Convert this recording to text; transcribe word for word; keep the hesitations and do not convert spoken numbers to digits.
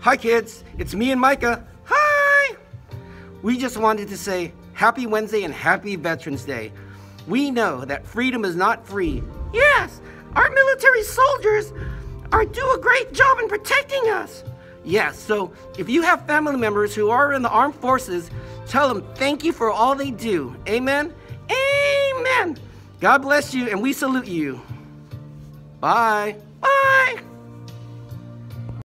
Hi kids, it's me and Micah. Hi! We just wanted to say happy Wednesday and happy Veterans Day. We know that freedom is not free. Yes, our military soldiers are do a great job in protecting us. Yes, so if you have family members who are in the armed forces, tell them thank you for all they do. Amen? Amen. God bless you and we salute you. Bye. Bye.